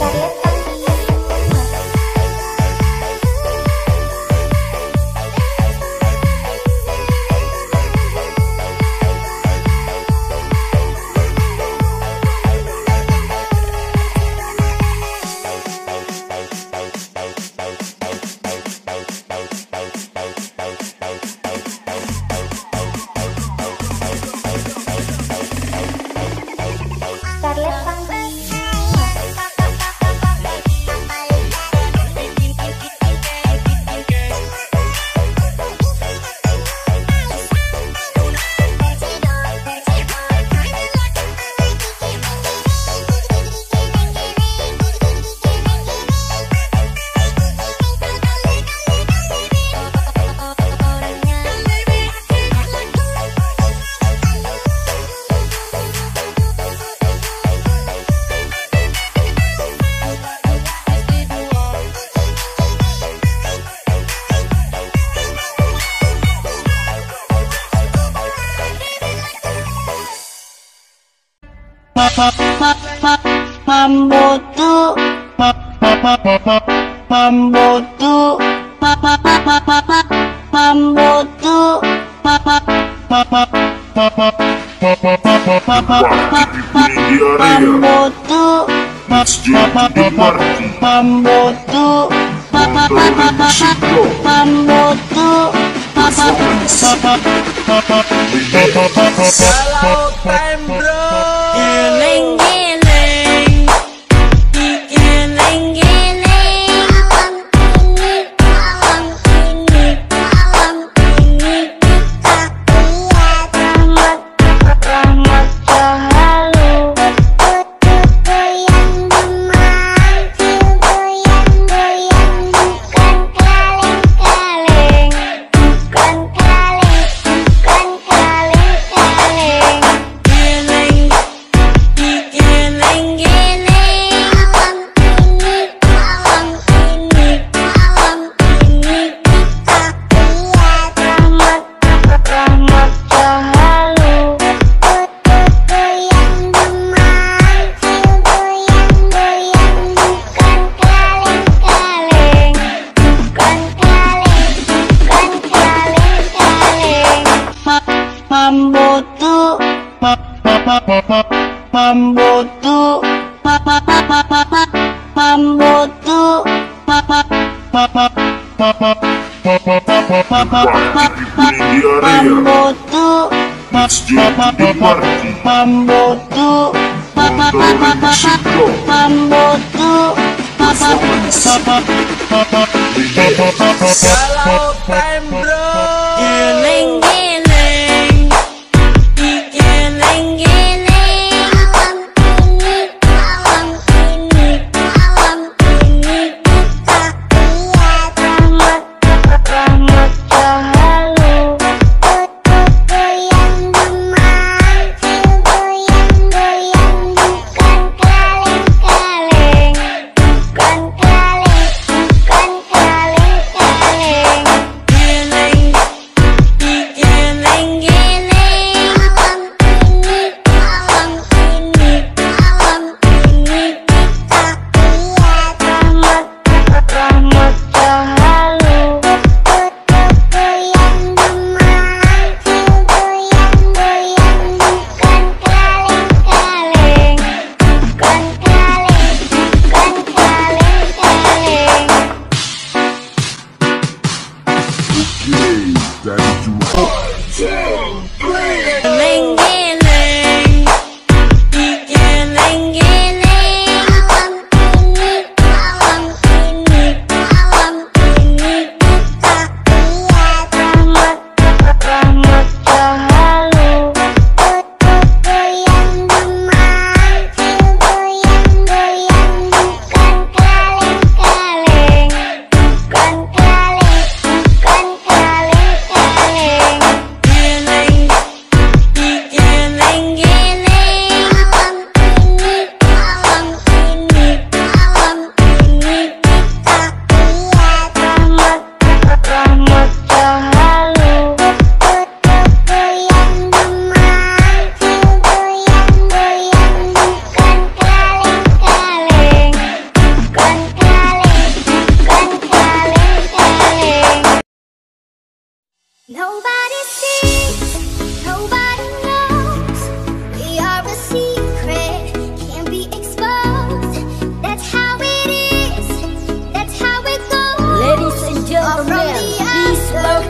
Mambotu Mambotu Mambotu Mambotu Kalau time bro, Giling giling, giling giling. Malam ini kita lihat rahmat selalu. Goyang demam, goyang bukan kaleng-kaleng, bukan kaleng-kaleng. Giling giling giling. Malam ini kita lihat rahmat selalu. Goyang demam, goyang bukan kaleng-kaleng, bukan kaleng-kaleng. Mambotu Mambotu Mambotu Mambotu kalau time bro, Giling giling, giling giling. Malam ini kita lihat rahmat selalu. Goyang demam, goyang bukan kaleng-kaleng, bukan kaleng-kaleng. Giling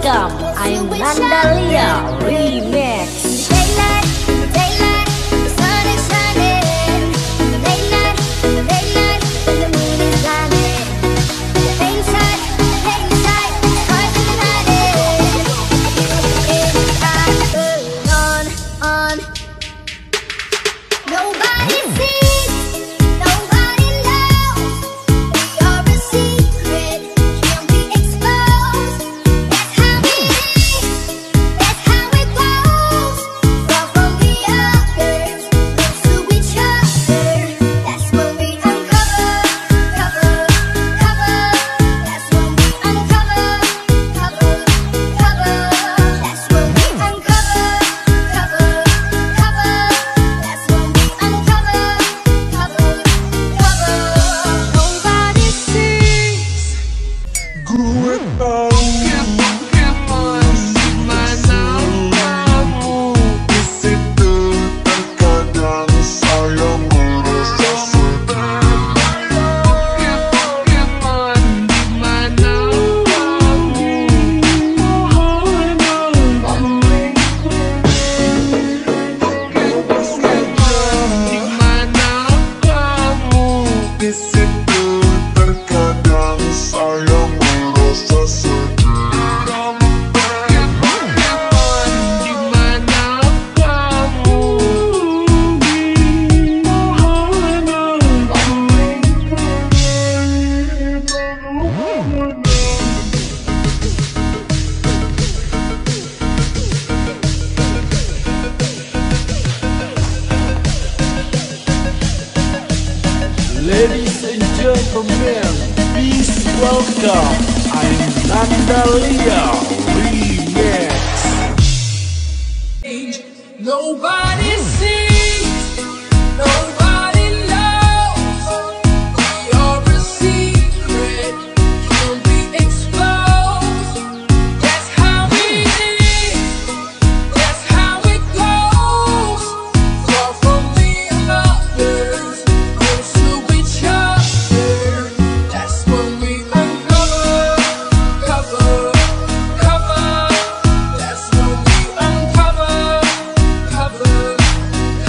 welcome I'm Nandalia Remix. Daylight, daylight, the sun is shining. Daylight, daylight, and the moon is shining. Inside, stars are shining. It's on. Nobody sees, nobody knows. We are a secret, can't be exposed. That's how it is, that's how it goes. Far from the others, close to each other. That's when we uncover, cover. That's when we uncover, cover. That's when we uncover, cover. That's when we uncover, cover. Nobody sees. Gue tahu gimana kamu di situ. Terkadang saya merasa sedih. Gimana kamu di situ. Terkadang saya merasa sedih. Ladies and gentlemen, please welcome I'm Nandalia Remix. Nobody sees, nobody knows. We are a secret, can't be exposed. That's how it is, that's how it goes. Far from the others, close to each other. That's when we uncover, cover. That's when we uncover, cover.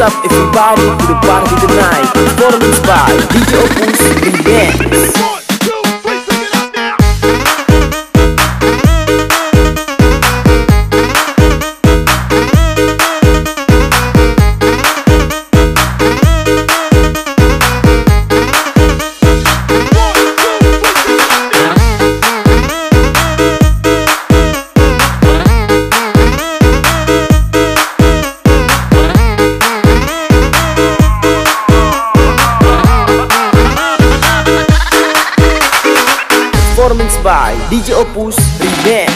up everybody to the party tonight. Performance by DJ Opus Remix. Performance by DJ Opus Remix.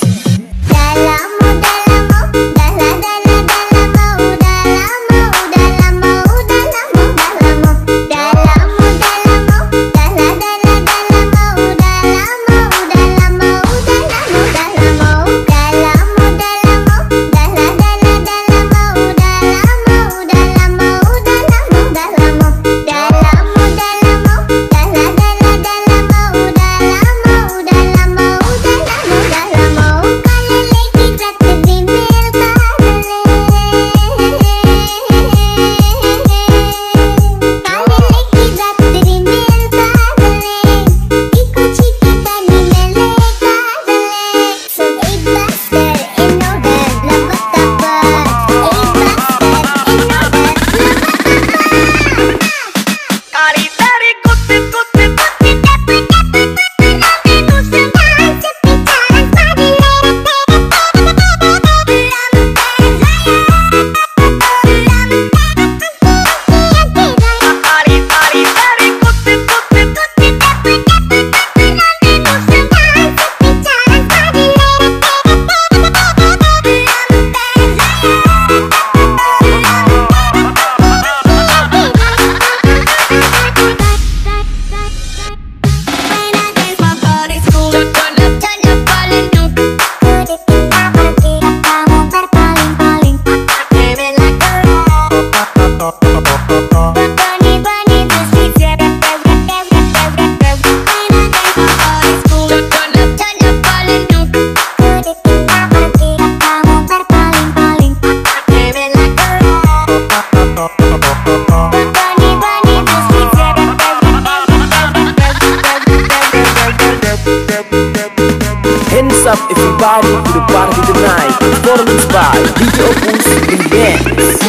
Hands up everybody to the party tonight. Performance by DJ Opus Remix.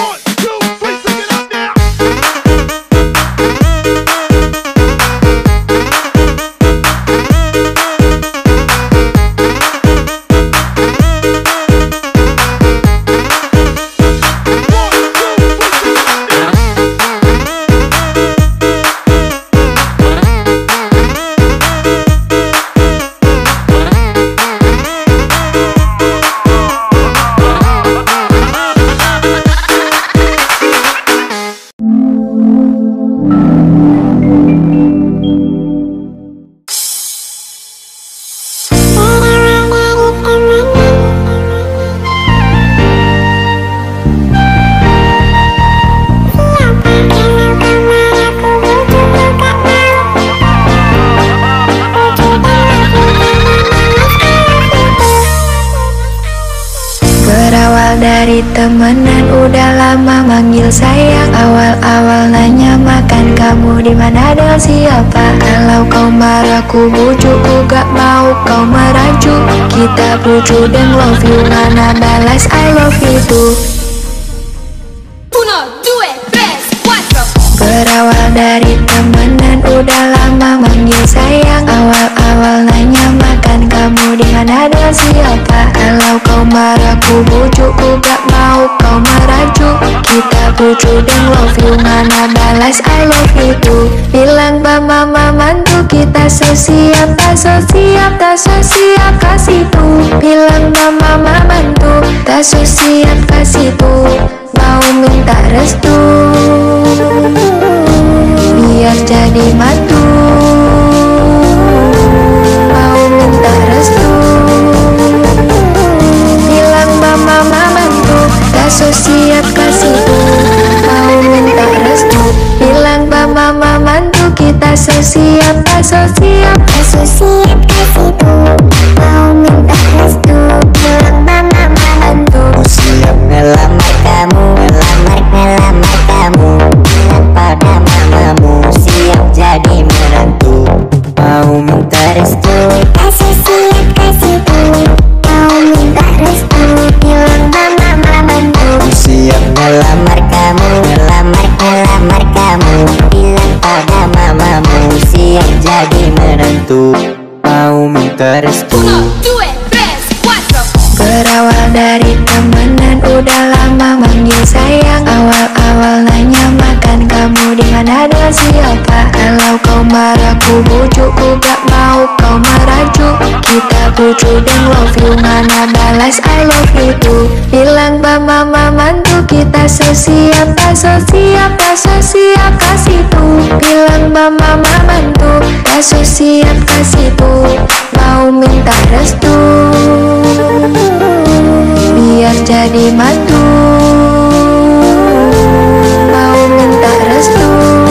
Berawal dari temenan udah lama manggil sayang. Awal-awal nanya makan kamu di mana dan siapa. Kalau kau marah ku bujuk, ku gak mau kau merajuk. Kita bujuk dan love you, mana balas I love you too. Berawal dari temenan udah lama manggil sayang. Awal-awal nanya makan kamu di mana dan siapa. Kalau kau marah ku bujuk, ku gak mau kau merajuk. Kita bujuk dan love you, mana balas I love you too. Bilang mama mantu kita so siap, tak so siap, tak so siap kasih tuh. Bilang mama mantu tak so siap kasih tuh. Mau minta restu biar jadi mantu. Mau minta restu bilang mama mantu tak so siap kasih tuh. Mau minta restu bilang mama mantu kita so siap, tak so siap, tak so siap kasih tuh. Mau minta restu bilang mama mantu siap ngelamar kamu, ngelamar jadi menentu, mau minta restu. 1, 2, 3, 4. Berawal dari temenan udah lama manggil sayang. Awal-awal nanya makan kamu di mana dan siapa. Kalau kau marah ku bujuk, ku gak mau kau merajuk. Kita bujuk dan love you, mana balas I love you too. Bilang mama mantu kita sesiap, siap kasih tuh. Bilang mama mantu siap kasih tuh. Mau minta restu biar jadi mantu, mau minta restu.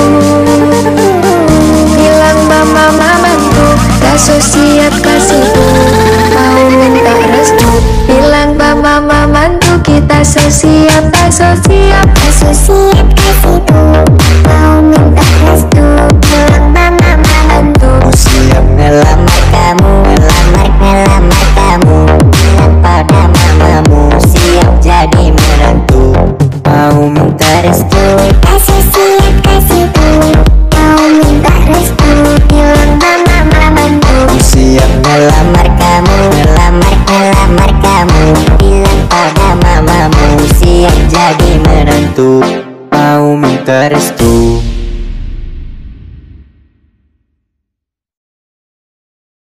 Bilang mama mantu siap kasih tuh. Mau minta restu. Bilang mama mantu kita siap kasih tuh. Mau minta restu. Bilang mama mantu Siap ngelamar kamu, ngelamar kamu. Bilang pada mamamu, siap jadi menantu, mau minta restu. kasih tuh. Mau minta restu. Bilang mama mantu Siap ngelamar kamu, ngelamar kamu. Bilang pada mamamu, siap jadi menantu, mau minta restu.